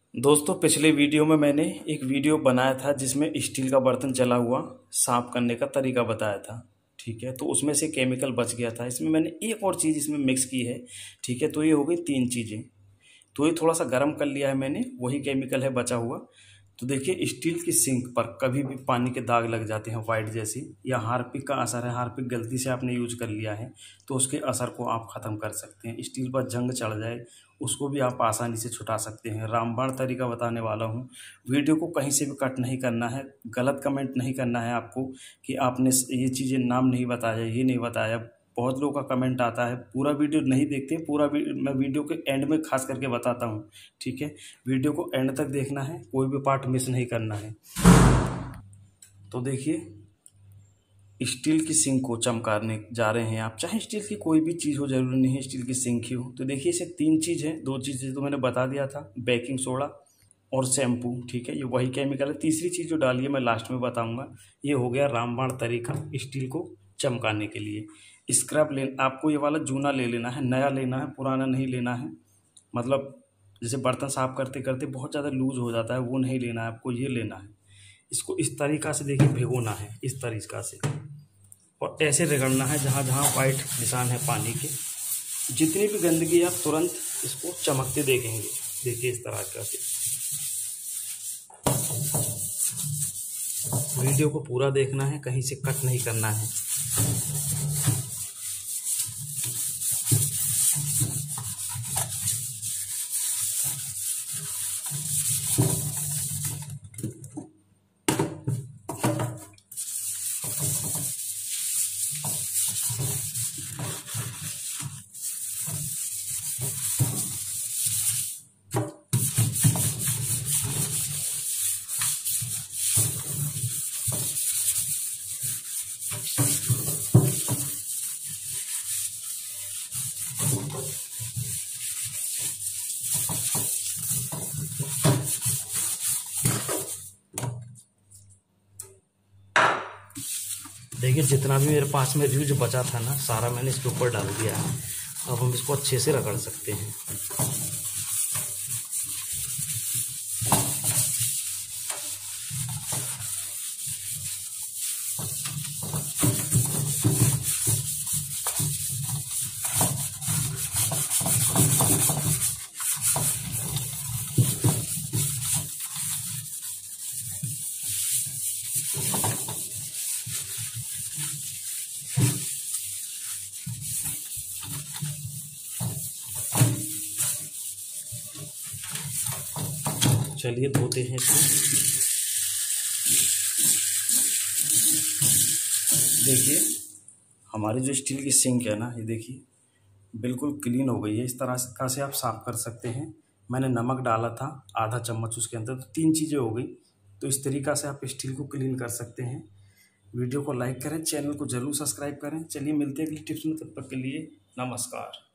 दोस्तों पिछले वीडियो में मैंने एक वीडियो बनाया था जिसमें स्टील का बर्तन जला हुआ साफ करने का तरीका बताया था। ठीक है, तो उसमें से केमिकल बच गया था। इसमें मैंने एक और चीज़ इसमें मिक्स की है। ठीक है, तो ये हो गई 3 चीज़ें। तो ये थोड़ा सा गर्म कर लिया है मैंने, वही केमिकल है बचा हुआ। तो देखिए स्टील की सिंक पर कभी भी पानी के दाग लग जाते हैं वाइट जैसी, या हार्पिक का असर है, हार्पिक गलती से आपने यूज कर लिया है तो उसके असर को आप ख़त्म कर सकते हैं। स्टील पर जंग चढ़ जाए उसको भी आप आसानी से छुटा सकते हैं। रामबाण तरीका बताने वाला हूँ। वीडियो को कहीं से भी कट नहीं करना है, गलत कमेंट नहीं करना है आपको कि आपने ये चीज़ें नाम नहीं बताया, ये नहीं बताया। बहुत लोगों का कमेंट आता है, पूरा वीडियो नहीं देखते, मैं वीडियो के एंड में खास करके बताता हूँ। ठीक है, वीडियो को एंड तक देखना है, कोई भी पार्ट मिस नहीं करना है। तो देखिए स्टील की सिंक को चमकाने जा रहे हैं आप, चाहे स्टील की कोई भी चीज़ हो, जरूरी नहीं है स्टील की सिंक ही हो। तो देखिए इसे 3 चीज़ है, 2 चीज़ें तो मैंने बता दिया था, बेकिंग सोडा और शैम्पू। ठीक है, ये वही केमिकल है। तीसरी चीज़ जो डाली है मैं लास्ट में बताऊंगा। ये हो गया रामबाण तरीका स्टील को चमकाने के लिए। स्क्रब ले, आपको ये वाला जूना ले लेना है, नया लेना है, पुराना नहीं लेना है। मतलब जैसे बर्तन साफ करते करते बहुत ज़्यादा लूज हो जाता है, वो नहीं लेना है आपको, ये लेना है। इसको इस तरीक़ा से देखिए भिगोना है, इस तरीक़ा से, और ऐसे रगड़ना है जहाँ जहाँ वाइट निशान है पानी के। जितनी भी गंदगी आप तुरंत इसको चमकते देखेंगे। देखिए इस तरह का से। वीडियो को पूरा देखना है, कहीं से कट नहीं करना है। देखिए जितना भी मेरे पास में यूज बचा था ना, सारा मैंने इसके ऊपर डाल दिया है। अब हम इसको अच्छे से रगड़ सकते हैं। चलिए धोते हैं इसको। देखिए हमारी जो स्टील की सिंक है ना, ये देखिए बिल्कुल क्लीन हो गई है। इस तरह से आप साफ कर सकते हैं। मैंने नमक डाला था आधा चम्मच उसके अंदर, तो 3 चीज़ें हो गई। तो इस तरीक़ा से आप स्टील को क्लीन कर सकते हैं। वीडियो को लाइक करें, चैनल को ज़रूर सब्सक्राइब करें। चलिए मिलते हैं अगली टिप्स में, तब तक के लिए नमस्कार।